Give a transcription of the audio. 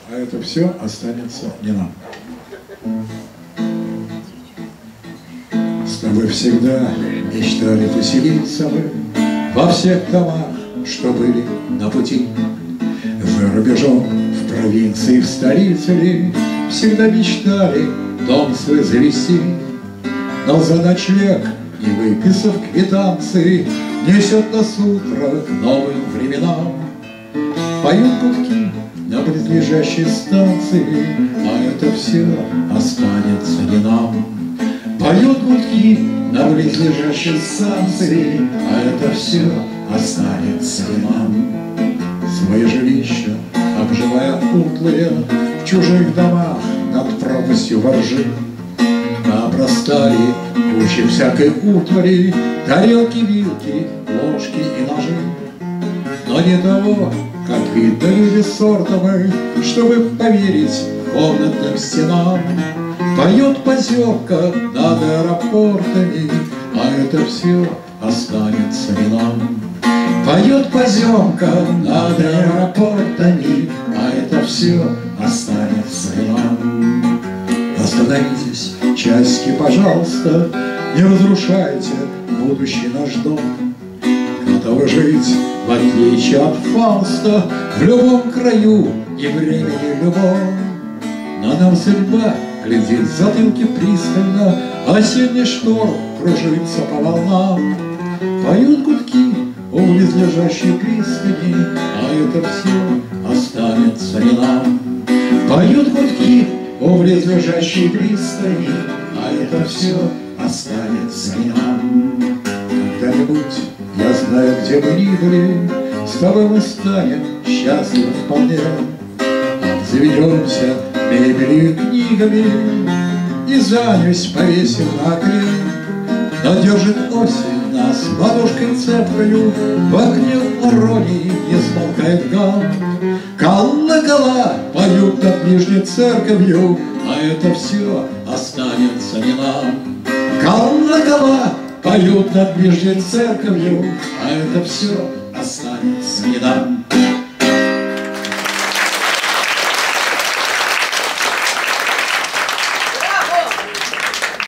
а это все останется не нам. С тобой всегда мечтали поселиться мы во всех домах, что были на пути. За рубежом, в провинции, в столице ли всегда мечтали дом свой завести. Но за ночлег, не выписав квитанции, несет нас утро к новым временам. Поют гудки на близлежащей станции, а это все останется не нам. Поют гудки на близлежащей станции, а это все останется не нам. Свои жилища, обживая утлые, в чужих домах над пропастью воржи, наобрастали кучи всякой утвари, тарелки, вилки, ложки и ножи. Но не того, как видно люди сорта мы, чтобы поверить комнатным стенам. Поет поземка над аэропортами, а это все останется не нам. Поет поземка над аэропортами, а это все останется не нам. Остановитесь, часики, пожалуйста, не разрушайте будущий наш дом. Готовы жить, в отличие от Фауста, в любом краю и времени любом. На нам судьба глядит в затылке пристально, осенний шторм кружится по волнам. Поют гудки у близлежащей пристани, а это все останется не нам. Поют гудки у близлежащей пристани, а это все останется не нам. Когда-нибудь, я знаю, где мы ни были, с тобой мы станем счастливы вполне. Обзаведемся мебелью и книгами и занавесь повесим на окне. Но держит осень нас ладошкой цепкою, в окне иронии не смолкает гам. Колокола поют над нижней церковью, а это все останется не нам. Колокола поют над нижней церковью, а это все останется не нам.